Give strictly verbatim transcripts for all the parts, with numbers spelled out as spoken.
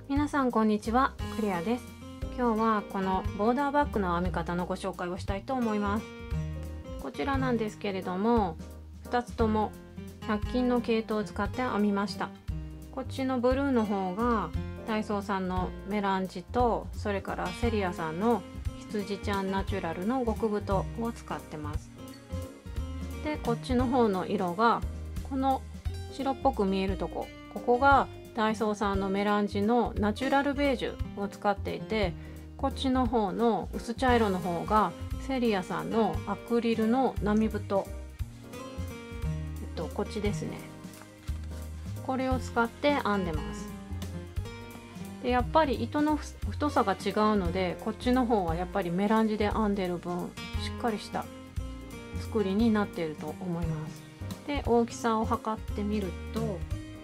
皆さんこんにちは、クレアです。今日はこのボーダーバッグの編み方のご紹介をしたいと思います。こちらなんですけれども、ふたつともひゃく均の毛糸を使って編みました。こっちのブルーの方がダイソーさんのメランジと、それからセリアさんの羊ちゃんナチュラルの極太を使ってます。でこっちの方の色がこの白っぽく見えるとこ、ここがダイソーさんのメランジのナチュラルベージュを使っていて、こっちの方の薄茶色の方がセリアさんのアクリルの波太、えっとこっちですね。これを使って編んでます。でやっぱり糸の太さが違うので、こっちの方はやっぱりメランジで編んでる分しっかりした作りになっていると思います。で大きさを測ってみると、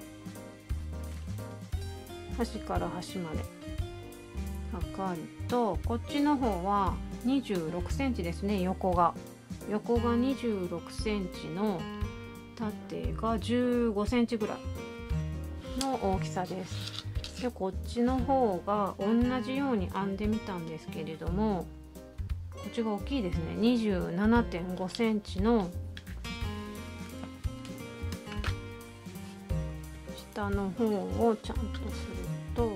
端から端まで測ると、こっちの方はにじゅうろくセンチですね。横が横がにじゅうろくセンチの縦がじゅうごセンチぐらいの大きさです。でこっちの方が同じように編んでみたんですけれども、こっちが大きいですね。 にじゅうななてんごセンチの下の方をちゃんとすると、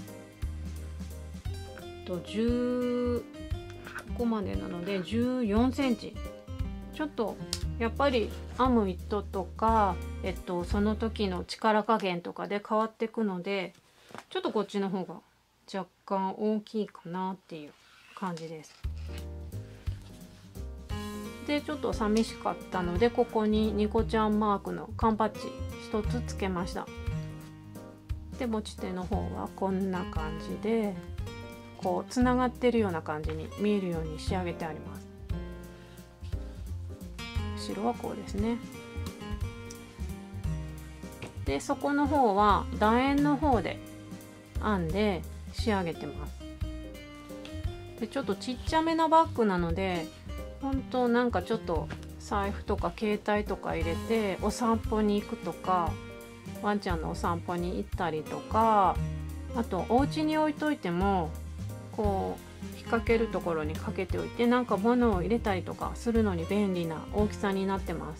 とじゅうここまでなのでじゅうよんセンチ。ちょっとやっぱり編む糸とか、えっと、その時の力加減とかで変わっていくので、ちょっとこっちの方が若干大きいかなっていう感じです。でちょっと寂しかったので、ここにニコちゃんマークの缶バッジひとつつけました。で持ち手の方はこんな感じで、こうつながってるような感じに見えるように仕上げてあります。後ろはこうですね。で底の方は楕円の方で編んで仕上げてます。でちょっとちっちゃめなバッグなので、本当なんかちょっと財布とか携帯とか入れてお散歩に行くとか、ワンちゃんのお散歩に行ったりとか、あとお家に置いといてもこう引っ掛けるところにかけておいて、なんか物を入れたりとかするのに便利な大きさになってます。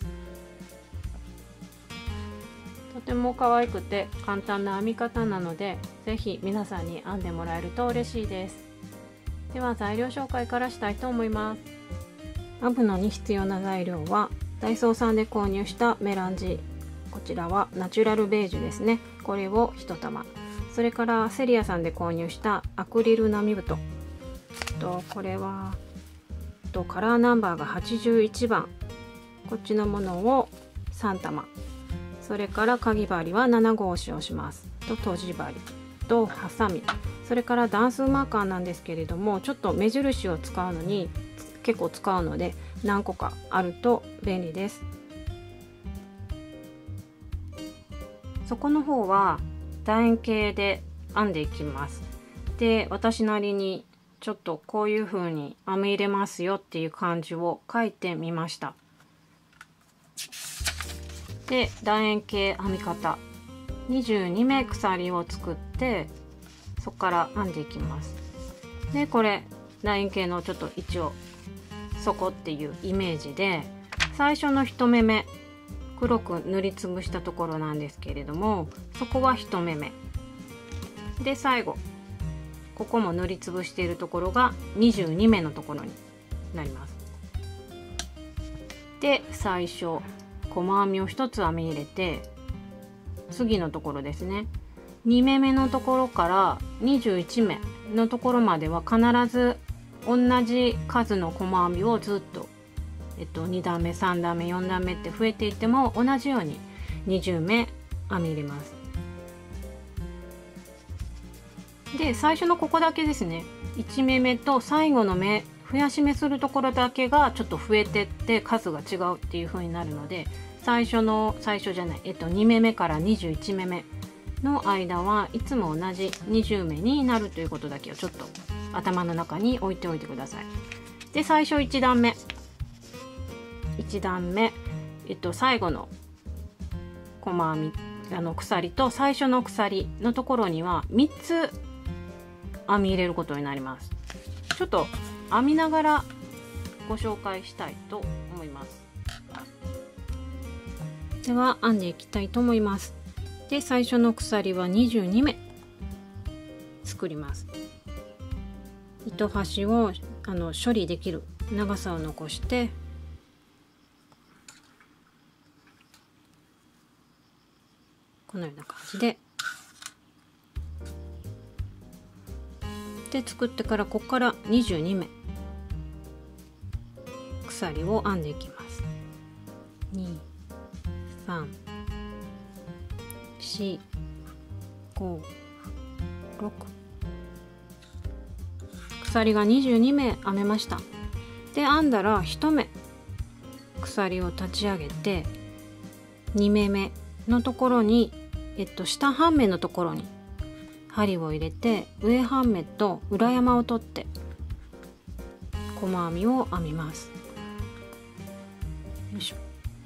とても可愛くて簡単な編み方なので、是非皆さんに編んでもらえると嬉しいです。では材料紹介からしたいと思います。編むのに必要な材料は、ダイソーさんで購入したメランジ、こちらはナチュラルベージュですね。これをいち玉、それからセリアさんで購入したアクリル波太と、これはとカラーナンバーがはちじゅういちばん、こっちのものをさん玉、それからかぎ針はなな号を使用しますと、とじ針とハサミ、それから段数マーカーなんですけれども、ちょっと目印を使うのに結構使うので何個かあると便利です。底の方は楕円形で編んでいきます。で私なりにちょっとこういう風に編み入れますよっていう感じを書いてみました。で楕円形編み方、にじゅうに目鎖を作ってそこから編んでいきます。でこれ楕円形のちょっと一応底っていうイメージで、最初のいち目目黒く塗りつぶしたところなんですけれども、そこはいち目目で、最後ここも塗りつぶしているところがにじゅうに目のところになります。で最初細編みをひとつ編み入れて、次のところですね、に目目のところからにじゅういち目のところまでは必ず同じ数の細編みをずっと、えっと、に段目さん段目よん段目って増えていっても同じようににじゅう目編み入れます。で最初のここだけですね、いち目目と最後の目増やし目するところだけがちょっと増えてって数が違うっていう風になるので、最初の最初じゃない、えっと、に目目からにじゅういち目目の間はいつも同じにじゅう目になるということだけをちょっと頭の中に置いておいてください。で最初いち段目いち段目、えっと、最後の細編みあの鎖と最初の鎖のところにはみっつ編み入れることになります。ちょっと編みながらご紹介したいと思います。では編んでいきたいと思います。で、最初の鎖はにじゅうにめ作ります。糸端をあの処理できる長さを残して、このような感じでで作ってから、ここからにじゅうにめ鎖を編んでいきます。に、さん、し、ご、ろく、鎖がにじゅうにめ編めました。で、編んだらいち目鎖を立ち上げて、にめめのところに、えっと、下半目のところに針を入れて、上半目と裏山を取って細編みを編みます。よいしょ。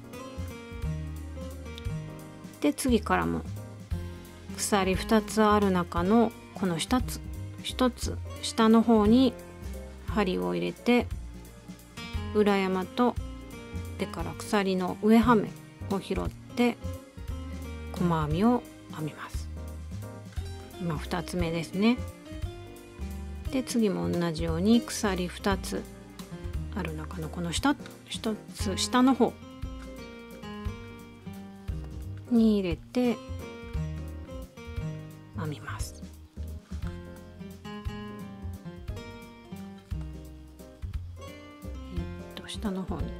で、次からも鎖ふたつある中のこのひとつひとつ下の方に針を入れて、裏山とでから鎖の上半目を拾って細編みを編みます。今ふたつめですね。で、次も同じように鎖ふたつある中のこの下ひとつ下の方に入れて編みます。えっと下の方に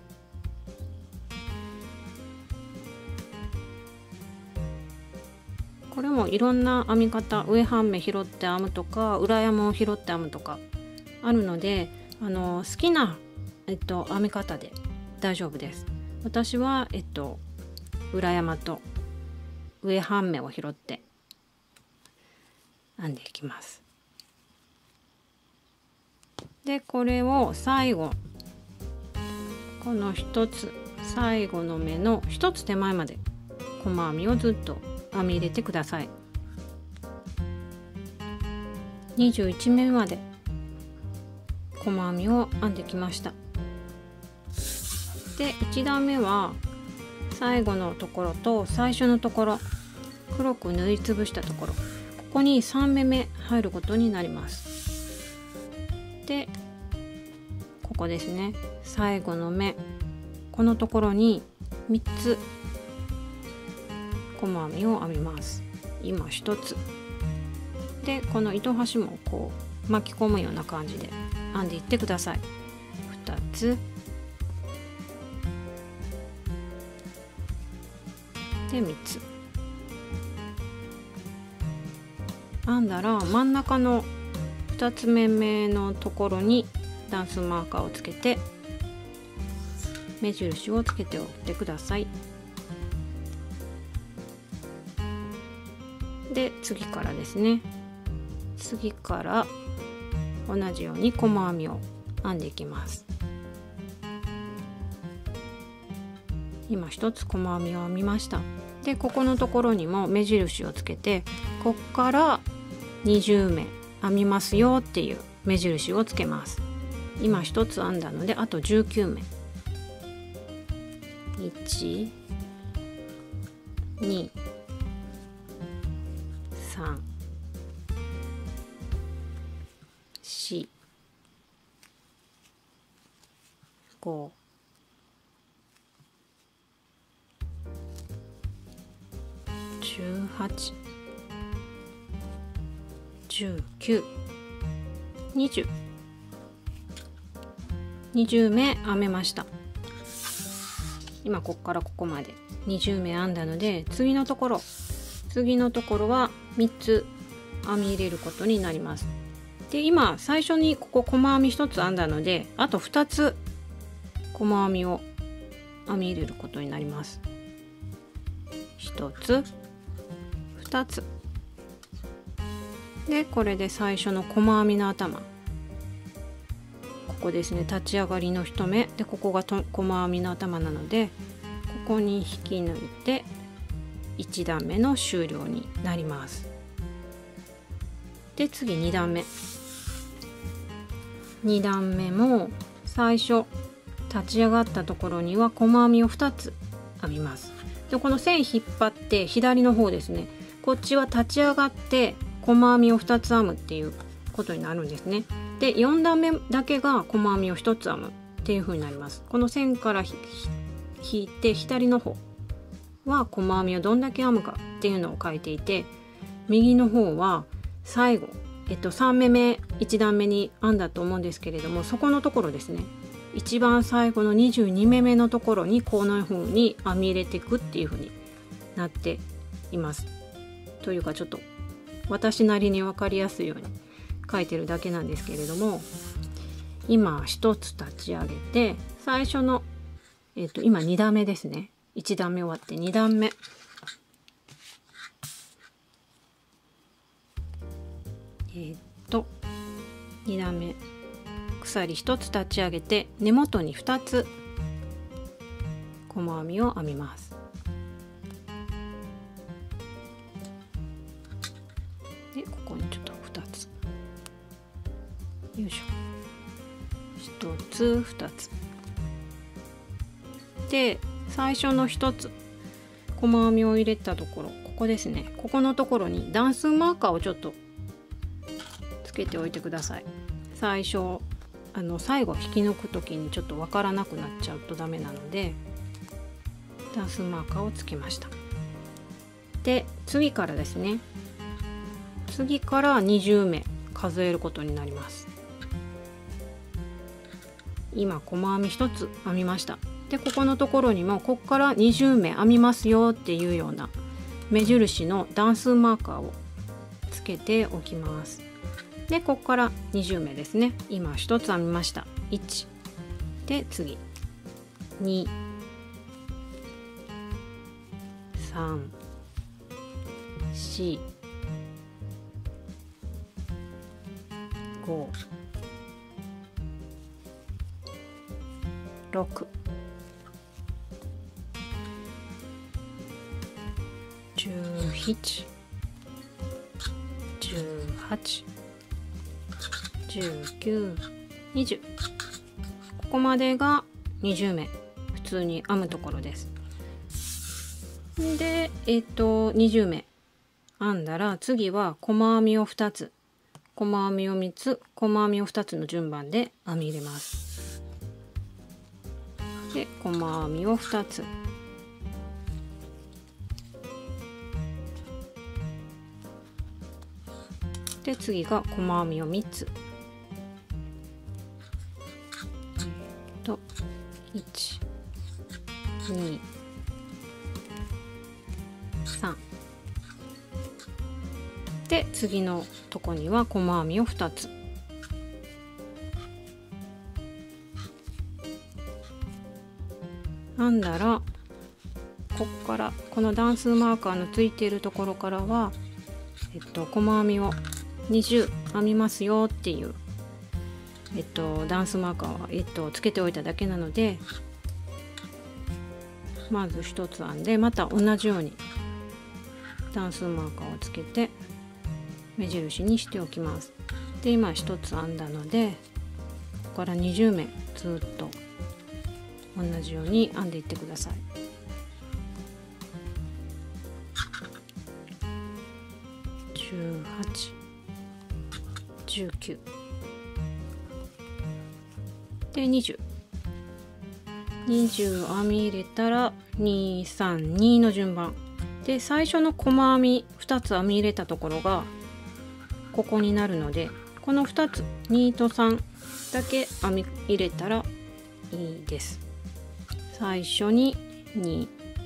これもいろんな編み方、上半目拾って編むとか裏山を拾って編むとかあるので、あの好きな、えっと、編み方で大丈夫です。私は、えっと、裏山と上半目を拾って編んでいきます。で、これを最後、この一つ最後の目の一つ手前まで細編みをずっと編み入れてください。にじゅういちめまで細編みを編んできました。で、いち段目は最後のところと最初のところ、黒く縫いつぶしたところ、ここにさんめめ入ることになります。で、ここですね、最後の目、このところにみっつ細編みを編みます。今ひとつで、この糸端もこう巻き込むような感じで編んでいってください。ふたつで、みっつ編んだら、真ん中のふたつめ目のところにダンスマーカーをつけて目印をつけておいてください。で、次からですね、次から同じように細編みを編んでいきます。今一つ細編みを編みました。で、ここのところにも目印をつけて、こっからにじゅうめ編みますよっていう目印をつけます。今一つ編んだので、あとじゅうきゅうめ。いち、に、さん、し、ご、じゅうはち、じゅうきゅう、にじゅう、にじゅうめ編めました。今ここからここまでにじゅうめ編んだので、次のところ次のところはみっつ編み入れることになります。で、今最初にここ細編みひとつ編んだので、あとふたつ細編みを編み入れることになります。ひとつ、ふたつで、これで最初の細編みの頭、ここですね、立ち上がりのいち目で、ここがと細編みの頭なので、ここに引き抜いていち段目の終了になります。で次に段目に段目も最初立ち上がったところには細編みをふたつ編みます。でこの線引っ張って左の方ですね、こっちは立ち上がって細編みをふたつ編むっていうことになるんですね。でよん段目だけが細編みをひとつ編むっていう風になります。この線から引いて左の方は細編みをどんだけ編むかっていうのを書いていて、右の方は最後、えっと、さん目目いち段目に編んだと思うんですけれども、そこのところですね、一番最後のにじゅうに目目のところにこの風に編み入れていくっていう風になっています。というかちょっと私なりに分かりやすいように書いてるだけなんですけれども、今一つ立ち上げて最初の、えっと、今に段目ですね、いち段目終わってに段目、えー、っとに段目鎖ひとつ立ち上げて根元にふたつ細編みを編みます。でここにちょっとふたつ、よいしょ、ひとつふたつで最初のひとつ細編みを入れたところ、ここですね、ここのところに段数マーカーをちょっとつけておいてください。最初あの最後引き抜く時にちょっとわからなくなっちゃうとダメなので段数マーカーをつけました。で次からですね、次からにじゅう目数えることになります。今細編みひとつ編みました。でここのところにもここからにじゅう目編みますよっていうような目印の段数マーカーをつけておきます。でここからにじゅう目ですね、今ひとつ編みました。いちで次に、さん、し、ご、ろく、じゅうなな、じゅうはち、じゅうきゅう、にじゅう、ここまでがにじゅう目普通に編むところです。でえっとにじゅう目編んだら次は細編みをふたつ、細編みをみっつ、細編みをふたつの順番で編み入れます。で細編みをふたつ、で次が細編みをみっつといち、に、さんで次のとこには細編みをふたつ、編んだらここからこの段数マーカーのついているところからは、えっと、細編みをにじゅう編みますよっていう、えっと、段数マーカーは、えっと、つけておいただけなので、まず一つ編んでまた同じように段数マーカーをつけて目印にしておきます。で今一つ編んだのでここからにじゅう目ずっと同じように編んでいってください。じゅうはち、じゅうきゅうでにじゅう、にじゅう編み入れたらに、さん、にの順番で最初の細編みふたつ編み入れたところがここになるので、このふたつにとさんだけ編み入れたらいいです。最初にに、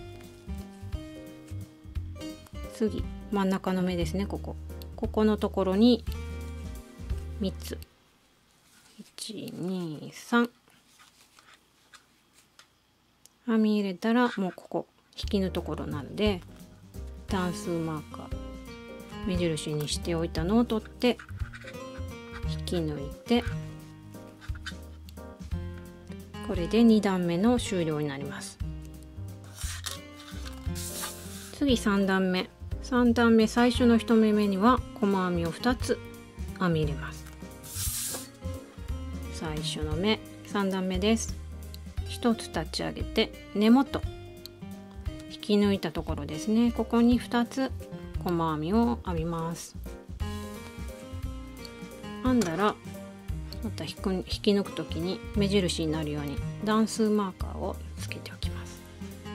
次真ん中の目ですね、ここここのところにみっつ、いち、に、さん編み入れたらもうここ引きのところなので段数マーカー目印にしておいたのを取って引き抜いて、これでに段目の終了になります。 次さん段目、さん段目最初のいち目目には細編みをふたつ編み入れます。最初の目さん段目です。ひとつ立ち上げて根元引き抜いたところですね、ここにふたつ細編みを編みます。編んだらまた引く引き抜くときに目印になるように段数マーカーをつけておきます。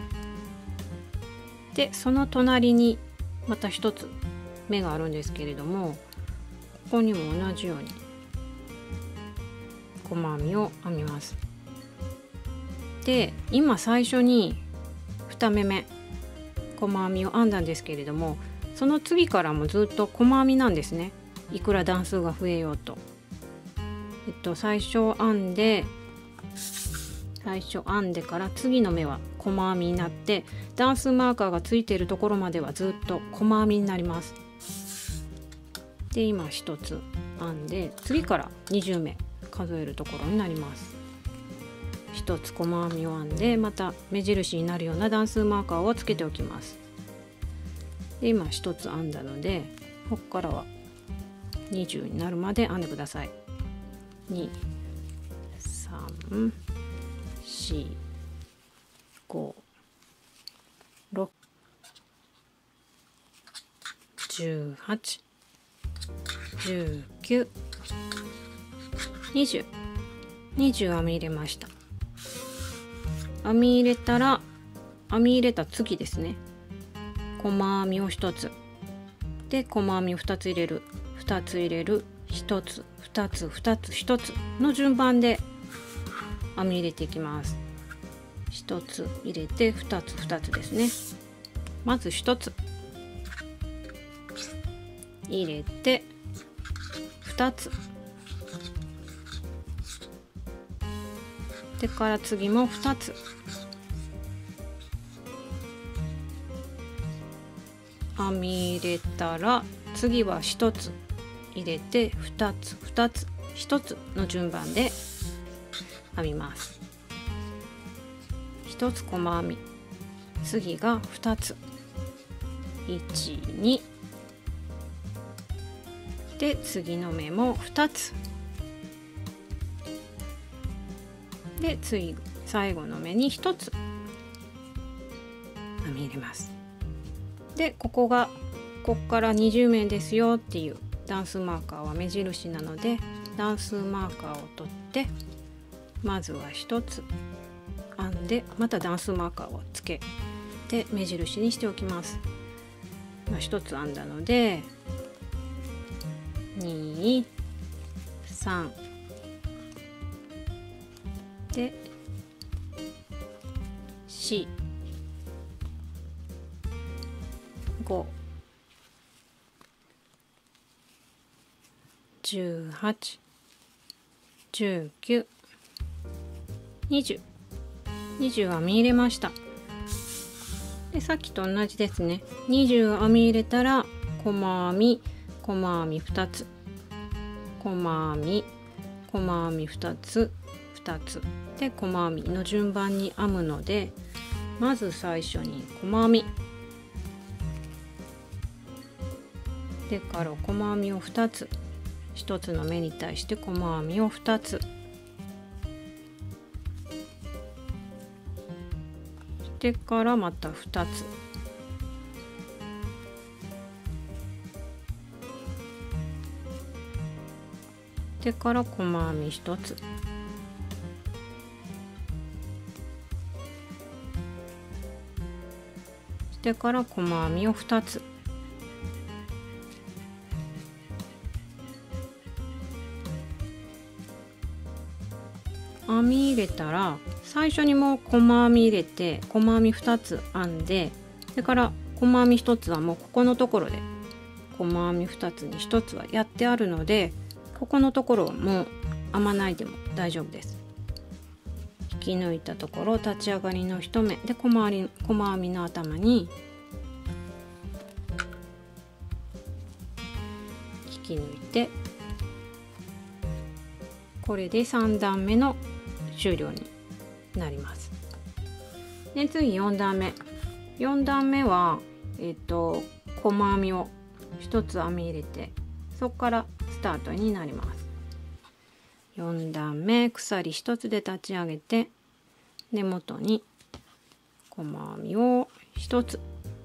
でその隣にまた一つ目があるんですけれども、ここにも同じように細編みを編みます。で今最初にに目目細編みを編んだんですけれども、その次からもずっと細編みなんですね。いくら段数が増えようと。えっと最初編んで最初編んでから次の目は細編みになって、段数マーカーがついているところまではずっと細編みになります。で今ひとつ編んで次からにじゅう目数えるところになります。ひとつ細編みを編んでまた目印になるような段数マーカーをつけておきます。で今ひとつ編んだので、ここからはにじゅうになるまで編んでください。に、さん、し、ご、ろく、じゅうはち、じゅうきゅう、にじゅう、にじゅう編み入れました。編み入れたら編み入れた次ですね、細編みをひとつで細編みをふたつ入れる、ふたつ入れる、ひとつ、ふたつ、ふたつ、ひとつの順番で編み入れていきます。ひとつ入れてふたつ、ふたつですね。まずひとつ入れてふたつでから次もふたつ編み入れたら、次はひとつ入れてふたつ、ふたつ、ひとつの順番で編みます。ひとつ細編み、次がふたつ、いち、にで次の目もふたつで次最後の目にひとつ編み入れます。でここがここからにじゅう目ですよっていう段数マーカーは目印なので、段数マーカーを取ってまずはひとつ編んでまた段数マーカーをつけて目印にしておきます。まあ、ひとつ編んだのでに、さんでよん、ご、じゅうはち、じゅうきゅう、にじゅう、にじゅう編み入れました。でさっきと同じですね。にじゅう編み入れたら細編み、細編みふたつ、細編み、細編みふたつ、ふたつで細編みの順番に編むので、まず最初に細編みでから細編みをふたつ、ひとつの目に対して細編みをふたつでからまたふたつでから細編みひとつでから細編みをふたつ編み入れたら、最初にもう細編み入れて細編みふたつ編んで、それから細編みひとつはもうここのところで細編みふたつにひとつはやってあるので、ここのところはもう編まないでも大丈夫です。引き抜いたところ立ち上がりのいち目で細編み、細編みの頭に引き抜いて、これでさん段目の終了になります。で次よん段目、よん段目は、 えっと細編みをひとつ編み入れて、そこからスタートになります。よん段目鎖ひとつで立ち上げて、根元に細編みをひとつ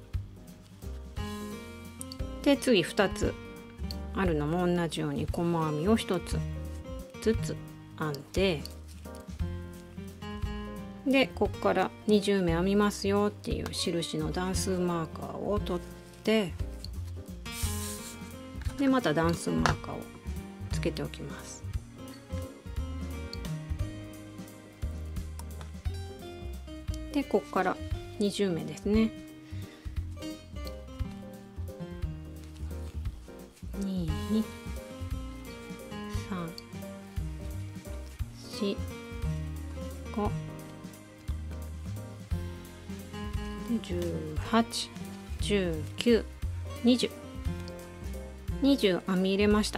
で、次ふたつあるのも同じように細編みをひとつずつ編んで、でここからにじゅうめ編みますよっていう印の段数マーカーを取って、でまた段数マーカーをつけておきます。でここからにじゅうめですね。に、さん、し、ご、じゅうはち、じゅうきゅう、にじゅう、にじゅう編み入れました。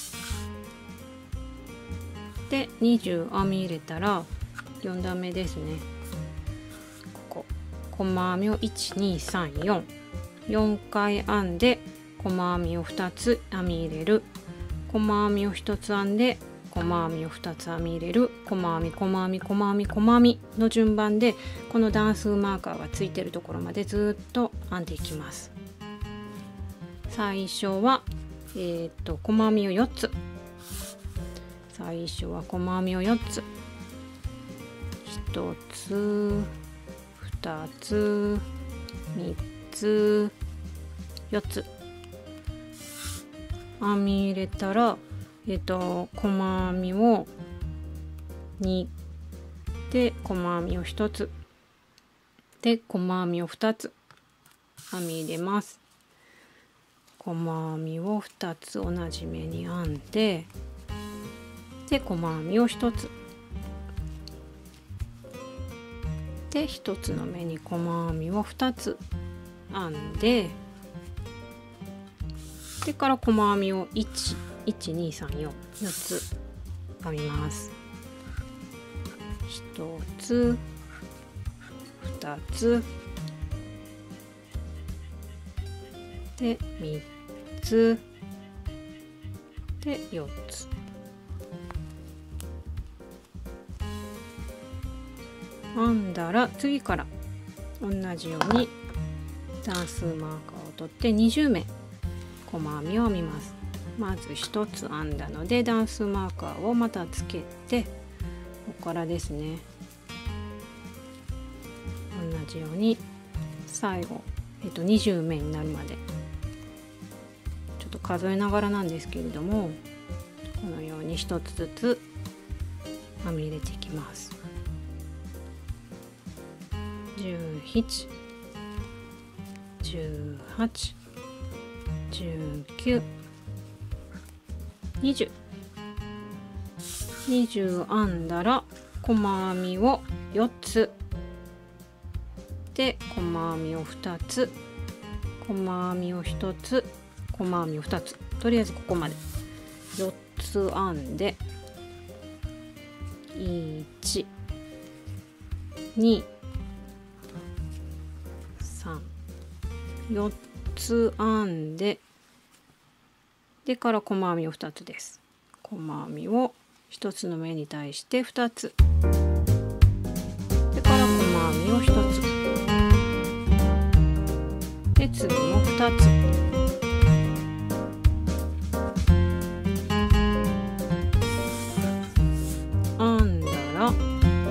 でにじゅう編み入れたらよん段目ですね。ここ細編みをいち、に、さん、よん、よんかい編んで細編みをふたつ編み入れる、細編みをひとつ編んで細編みをふたつ編み入れる、細編み細編み細編み細編みの順番で、この段数マーカーがついてるところまでずっと編んでいきます。最初はえー、っと細編みをよっつ、最初は細編みをよっつ、ひとつ、ふたつ、みっつ、よっつ編み入れたら、えっと細編みをにで細編みをひとつで細編みをふたつ編み入れます。細編みをふたつ同じ目に編んで、で細編みをひとつでひとつの目に細編みをふたつ編んで、でから細編みをいち、いち、に、さん、よん、よっつ編みます。ひとつ、ふたつでみっつでよっつ編んだら、次から同じように段数マーカーを取ってにじゅうめ細編みを編みます。まずひとつ編んだので段数マーカーをまたつけて、ここからですね、同じように最後、えっと、にじゅうめになるまでちょっと数えながらなんですけれども、このようにひとつずつ編み入れていきます。じゅうなな、じゅうはち、じゅうきゅう、にじゅう、にじゅう編んだら細編みをよっつで細編みをふたつ、細編みをひとつ、細編みをふたつ、とりあえずここまでよっつ編んで、いち、に、さん、よっつ編んで、でから細編みをふたつです。細編みをひとつの目に対してふたつでから細編みをひとつで次もふたつ編んだらよ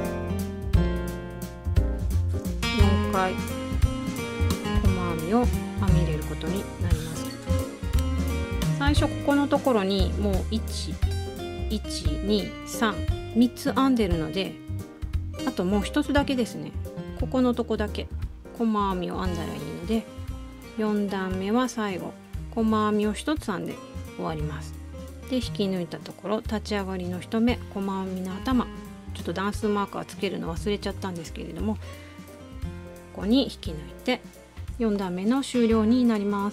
んかい細編みを編み入れることになります。最初ここのところにもういち、いち、に、さん、みっつ編んでるので、あともうひとつだけですね。ここのとこだけ細編みを編んだらいいので、よん段目は最後細編みをひとつ編んで終わります。で引き抜いたところ、立ち上がりのいち目細編みの頭、ちょっと段数マーカーつけるの忘れちゃったんですけれども、ここに引き抜いてよん段目の終了になります。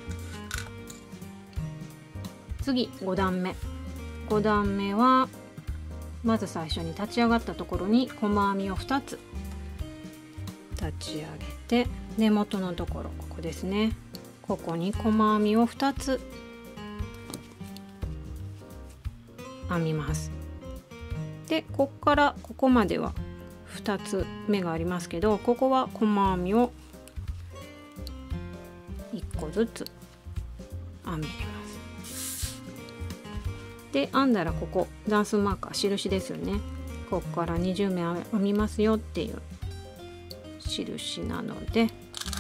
次ご段目、ご段目はまず最初に立ち上がったところに細編みをふたつ立ち上げて、 根元のところ、ここですね。ここに細編みをふたつ編みます。でここからここまではふたつ目がありますけど、ここは細編みをいっこずつ編み入れます。で編んだらここ段数マーカー印ですよね。ここからにじゅうめ編みますよっていう印なので、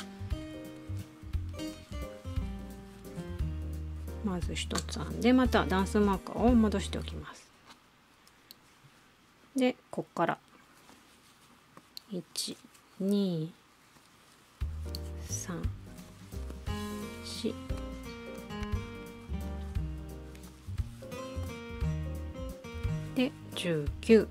まずひとつ編んでまた段数マーカーを戻しておきます。でここからいちにさんしでじゅうきゅう、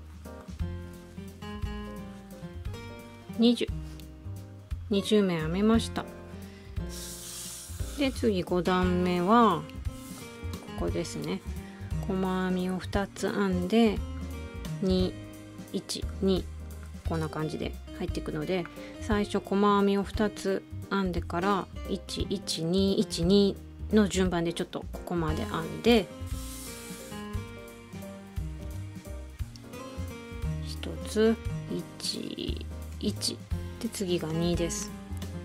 にじゅう、にじゅうめ編めました。で次ご段目はここですね。細編みをふたつ編んでに、いち、にこんな感じで入っていくので、最初細編みをふたつ編んでからいち、いち、に、いち、にの順番でちょっとここまで編んで、ひとついち、いちで次がにです。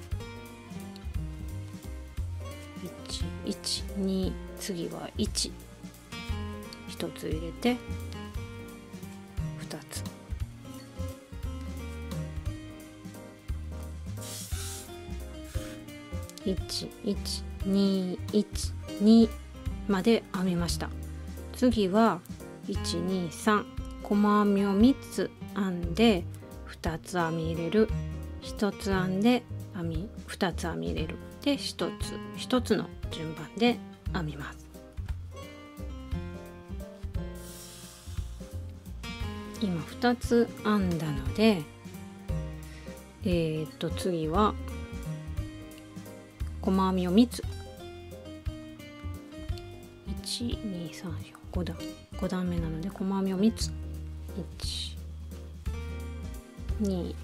いち、いち、に、次はいち、ひとつ入れてふたつ、いち、いち、に、いち、にまで編みました。次はいち、に、さん細編みをみっつ編んでふたつ編み入れる、ひとつ編んで編みふたつ編み入れるでひとつひとつの順番で編みます。今ふたつ編んだので、えー、っと次は細編みをみっつ、いち、に、さん、よん、ご段ご段目なので細編みをみっつ、いち、に、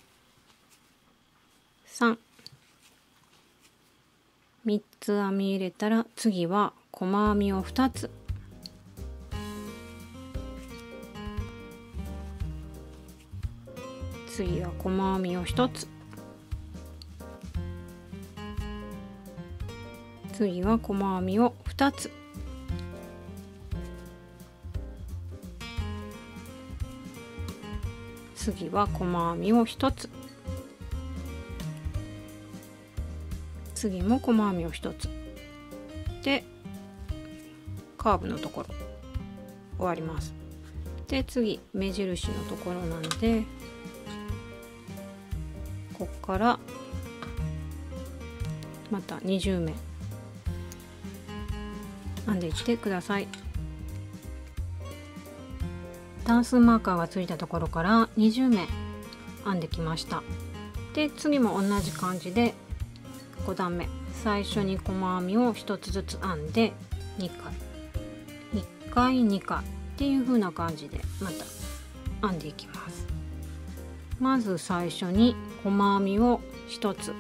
さん、みっつ編み入れたら次は細編みをふたつ、次は細編みをひとつ、次は細編みをふたつ、次は細編みをひとつ、次も細編みをひとつでカーブのところ終わります。で次目印のところなので、ここからまたにじゅうめ編んでいってください。段数マーカーがついたところからにじゅうめ編んできました。で次も同じ感じでご段目、最初に細編みをひとつずつ編んでにかい、いっかいにかいっていう風な感じでまた編んでいきます。まず最初に細編みをひとつ、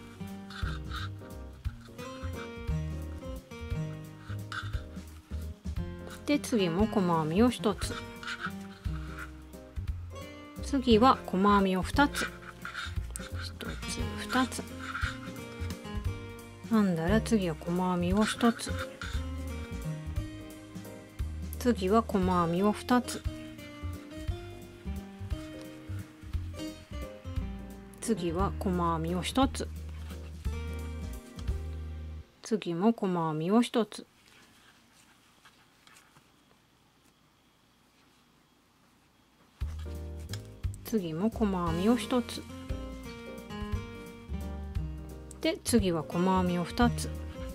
で次も細編みをひとつ、次は細編みをふたつ、ひとつふたつ編んだら次は細編みをひとつ、次は細編みをふたつ、次は細編みをひとつ、次も細編みをひとつ、次も細編みをひとつで次は細編みをふたつ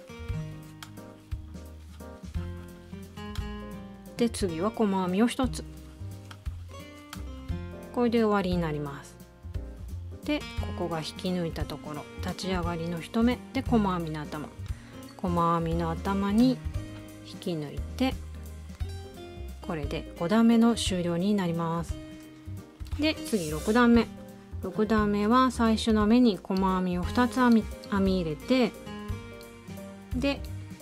で次は細編みをひとつ、これで終わりになります。でここが引き抜いたところ、立ち上がりの一目で細編みの頭、細編みの頭に引き抜いて、これでご段目の終了になります。で次ろく段目、 ろく段目は最初の目に細編みをふたつ編み、編み入れて、で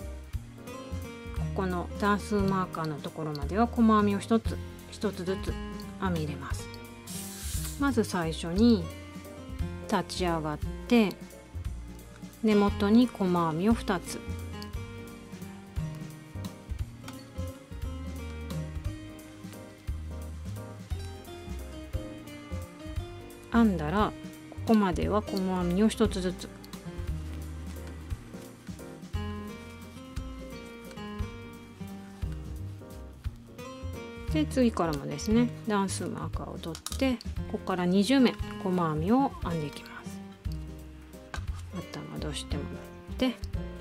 ここの段数マーカーのところまでは細編みをひとつひとつずつ編み入れます。まず最初に立ち上がって根元に細編みをふたつ、編んだらここまでは細編みをひとつずつ、で次からもですね段数マーカーを取ってここからにじゅうめ細編みを編んでいきます。また戻してもらってこ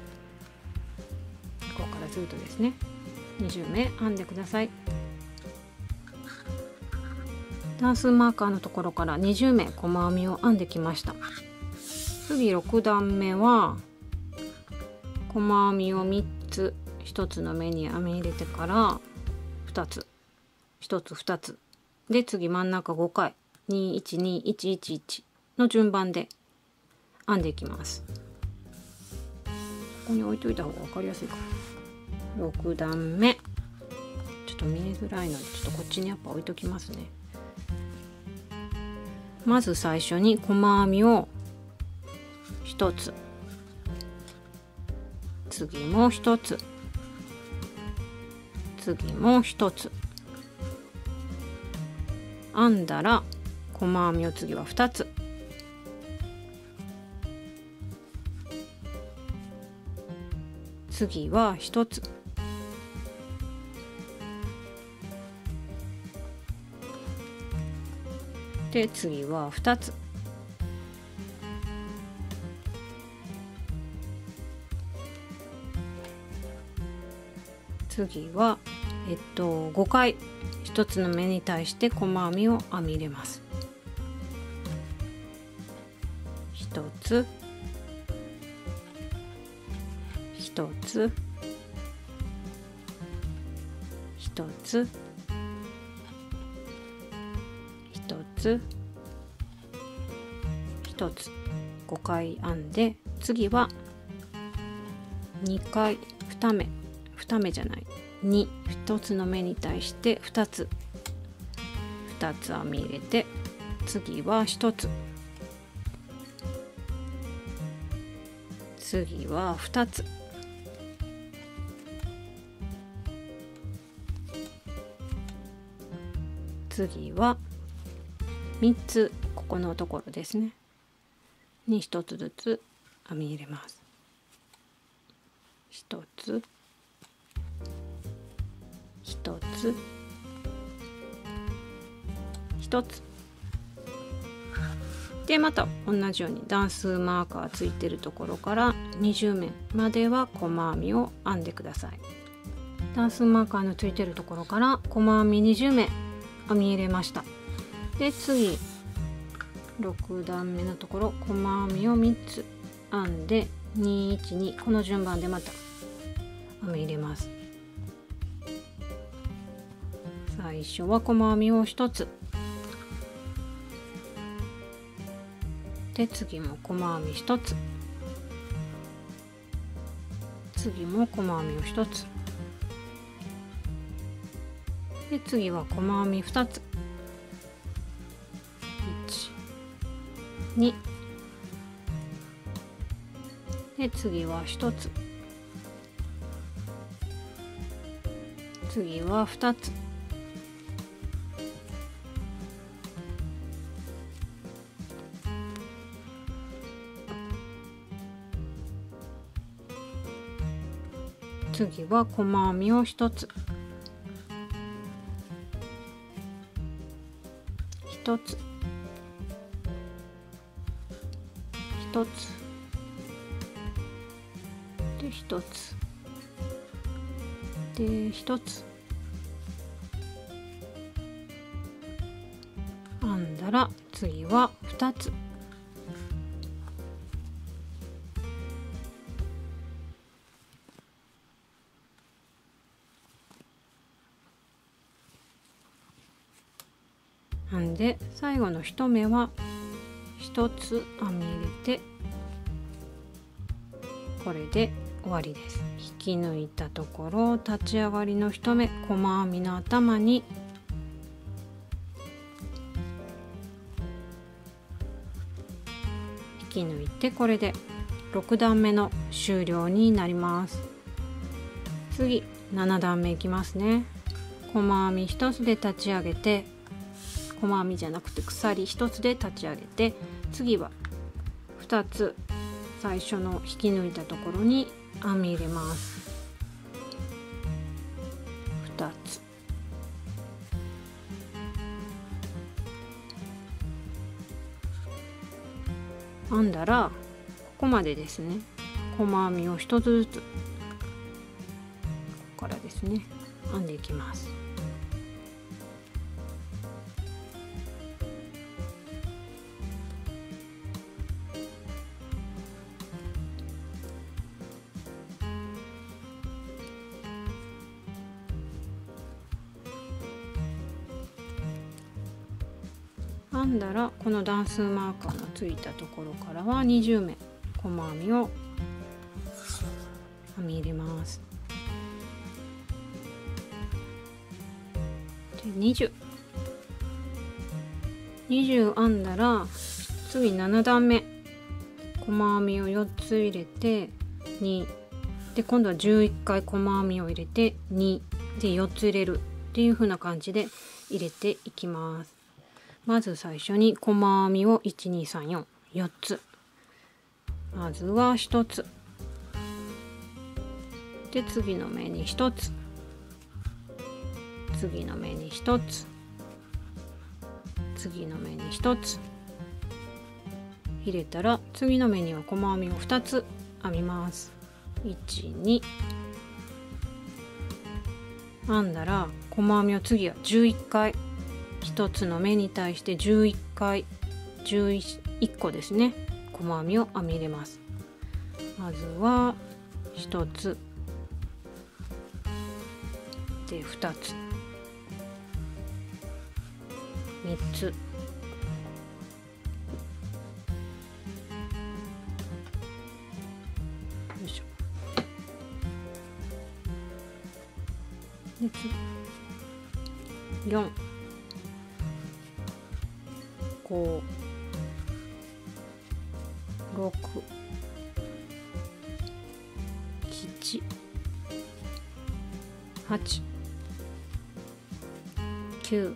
こからずっとですねにじゅうめ編んでください。段数マーカーのところからにじゅうめ細編みを編んできました。次ろく段目は細編みをみっつひとつの目に編み入れてからふたつひとつふたつで次真ん中ごかいにいちにいちいちいちの順番で編んでいきます。ここに置いといた方が分かりやすいかな。ろく段目ちょっと見えづらいのでちょっとこっちにやっぱ置いときますね。まず最初に細編みをひとつ、次もひとつ、次もひとつ編んだら細編みを次はふたつ、次はひとつ、で次はふたつ、次はえっとごかいひとつの目に対して細編みを編み入れます。ひとつひとつひとつひとつひとつごかい編んで次はにかいに目に目じゃないにひとつの目に対してふたつふたつ編み入れて次はひとつ、次はふたつ、次はみっつここのところですねにひとつずつ編み入れます。ひとつひとつひとつでまた同じように段数マーカーついてるところからにじゅうめまでは細編みを編んでください。段数マーカーのついてるところから細編みにじゅうめ編み入れました。で次ろく段目のところ細編みをみっつ編んでにいちにこの順番でまた編み入れます。最初は細編みをひとつで次も細編みひとつ、次も細編みをひとつで次は細編みふたつ、いちにで次はひとつ、次はふたつ、次は細編みをひとつ、ひとつ、ひとつでひとつでひとつ編んだら次はふたつ、編んで最後の一目は一つ編み入れて、これで終わりです。引き抜いたところを立ち上がりの一目細編みの頭に引き抜いて、これでろく段目の終了になります。次なな段目いきますね。細編み一つで立ち上げて、細編みじゃなくて鎖一つで立ち上げて、次はふたつ最初の引き抜いたところに編み入れます。ふたつ編んだら、ここまでですね、細編みを一つずつここからですね編んでいきます。編んだら、この段数マーカーのついたところからはにじゅう目細編みを編み入れます。でにじゅう、にじゅう編んだら、次なな段目細編みをよっつ入れてにで、今度はじゅういっかい細編みを入れてにでよっつ入れるっていう風な感じで入れていきます。まず最初に細編みをいちにさんよん、よっつ、まずはひとつで、次の目にひとつ、次の目にひとつ、次の目にひとつ入れたら、次の目には細編みをふたつ編みます。いち、に編んだら、細編みを次はじゅういっかい、ひとつの目に対してじゅういっかい、じゅういっこですね、細編みを編み入れます。まずはひとつで、ふたつ、みっつ、よいしょ。で次よん、ご、ろく、なな、はち、きゅう、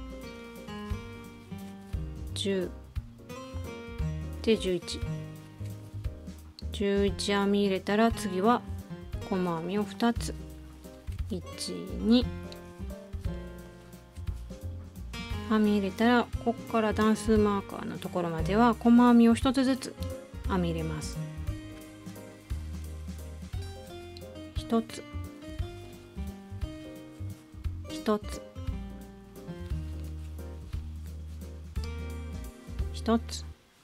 じゅうでじゅういち、じゅういち編み入れたら、次は細編みをふたつ、いち、に編み入れたら、ここから段数マーカーのところまでは細編みをひとつずつ編み入れます。ひとつ、ひとつ、ひとつ、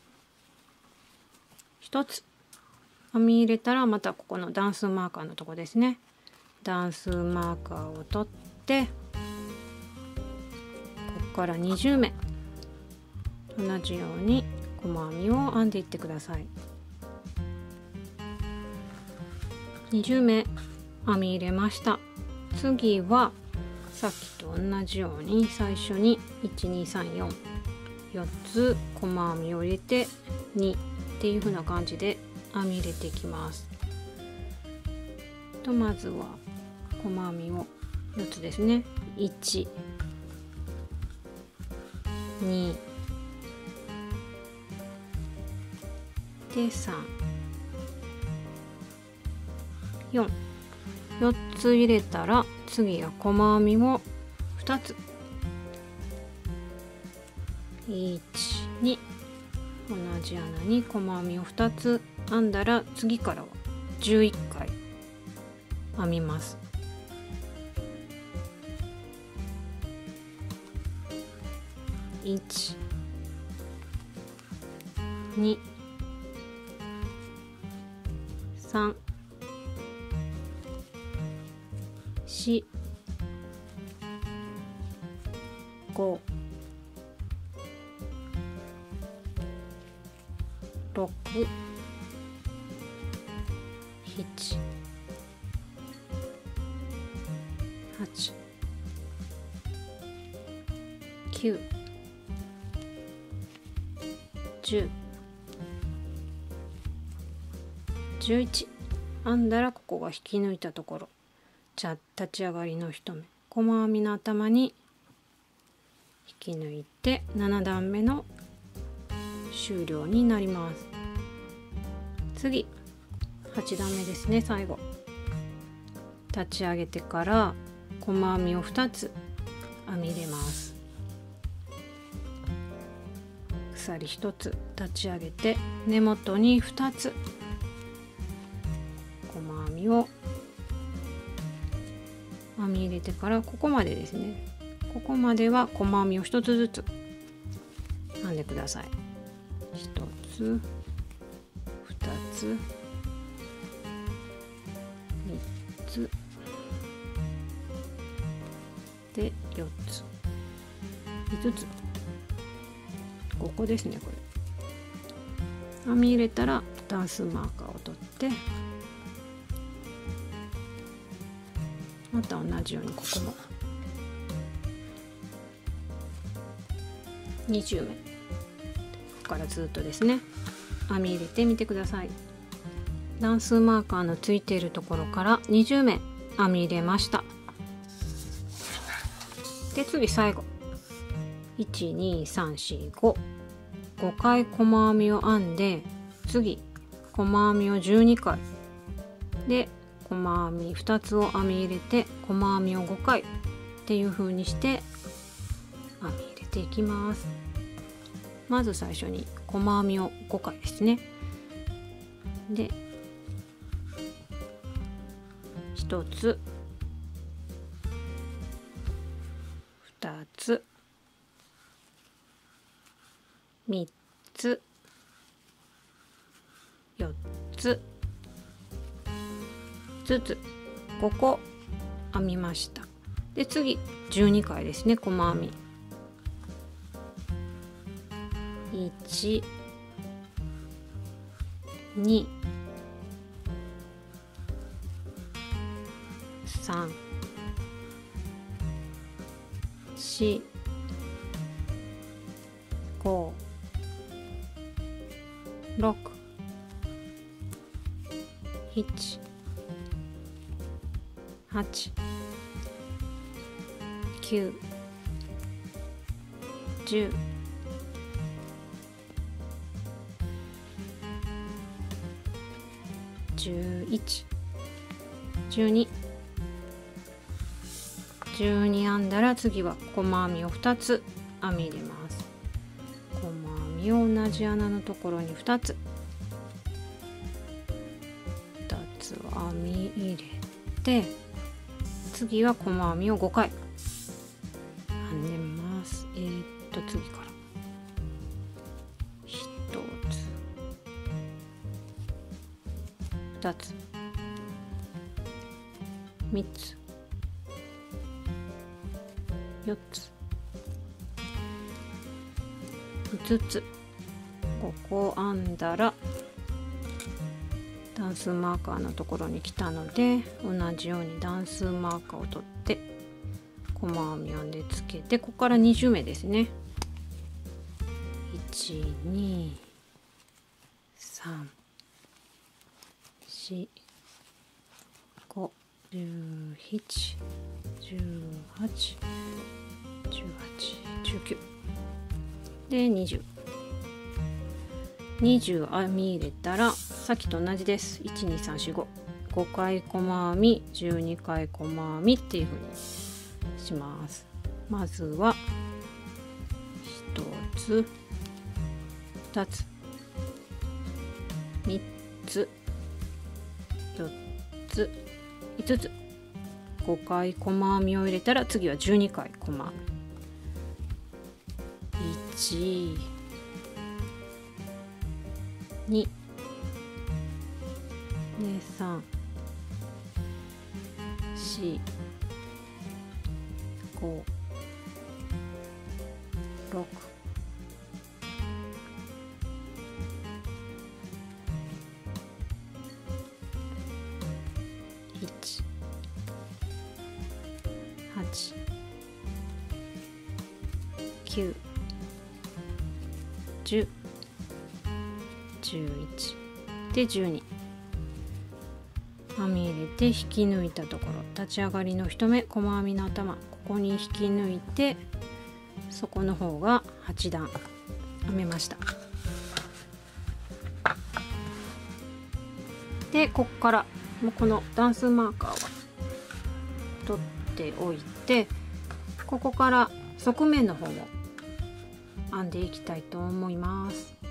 ひとつ編み入れたら、またここの段数マーカーのとこですね、段数マーカーを取って、ここからにじゅう目同じように細編みを編んでいってください。にじゅう目編み入れました。次はさっきと同じように、最初にいちにさんよん、よっつ細編みを入れてにっていう風な感じで編み入れていきます。とまずは細編みをよっつですね、いち、にでさん、よん、よっつ入れたら、次は細編みをふたつ、いち、に同じ穴に細編みをふたつ編んだら、次からはじゅういっかい編みます。いち、に、さん、よん、ご、 ろく、なな、はち、きゅう、じゅう、じゅういち。編んだらここが引き抜いたところ、じゃあ立ち上がりの一目、細編みの頭に引き抜いてなな段目の終了になります。次はち段目ですね。最後立ち上げてから細編みをふたつ編み入れます。鎖ひとつ立ち上げて根元にふたつ細編みを編み入れてから、ここまでですね。ここまでは細編みをひとつずつ編んでください。ひとつ、ふたつ、みっつでよっつ、いつつ、ここですね。これ編み入れたら段数マーカーを取って、また同じようにここもにじゅうめ、ここからずっとですね編み入れてみてください。段数マーカーのついているところからにじゅうめ編み入れました。で次最後いち、に、さん、し、ご、ごかい細編みを編んで、次細編みをじゅうにかいで細編みふたつを編み入れて細編みをごかいっていう風にして編み入れていきます。まず最初に細編みをごかいですね。でひとつ、ふたつ、みっつ、よっつ、いつつ、ごこ編みました。で次じゅうにかいですね。細編みいち、に、さん、し、ご、ろく、なな、はち、きゅう、じゅう、じゅういち、じゅうに、じゅうに編んだら次は細編みをふたつ編み入れます。細編みを同じ穴のところにふたつ、ふたつを編み入れて、次は細編みをごかい編んでます。えー、っと次からひとつ、ふたつ、みっつ、よっつ、いつつ、ここを編んだら段数マーカーのところに来たので、同じように段数マーカーを取って細編み編んでつけて、ここからにじゅうめですね。いち、に、さん、し、ご、じゅうなな、じゅうはち、じゅうはち、じゅうきゅうでにじゅう、にじゅう編み入れたらさっきと同じです。いち、に、さん、し、ご、ごかい細編み、じゅうにかい細編みっていう風にします。まずはひとつ、ふたつ、みっつ、よっつ、いつつ、ごかい細編みを入れたら次はじゅうにかい細編み、いち、に、さん、し、ご、ろく、 ち、きゅう、じゅう、じゅういちでじゅうに。編み入れて引き抜いたところ、立ち上がりの一目、細編みの頭、ここに引き抜いて底の方がはちだん編めました。でここからもうこの段数マーカーは取っておいて、ここから側面の方も編んでいきたいと思います。